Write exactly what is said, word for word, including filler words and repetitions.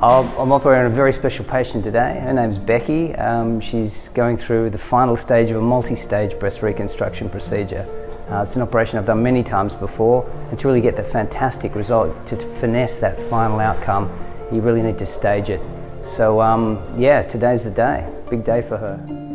I'm operating on a very special patient today. Her name's Becky. Um, she's going through the final stage of a multi-stage breast reconstruction procedure. Uh, it's an operation I've done many times before, and to really get the fantastic result, to finesse that final outcome, you really need to stage it. So um, yeah, today's the day. Big day for her.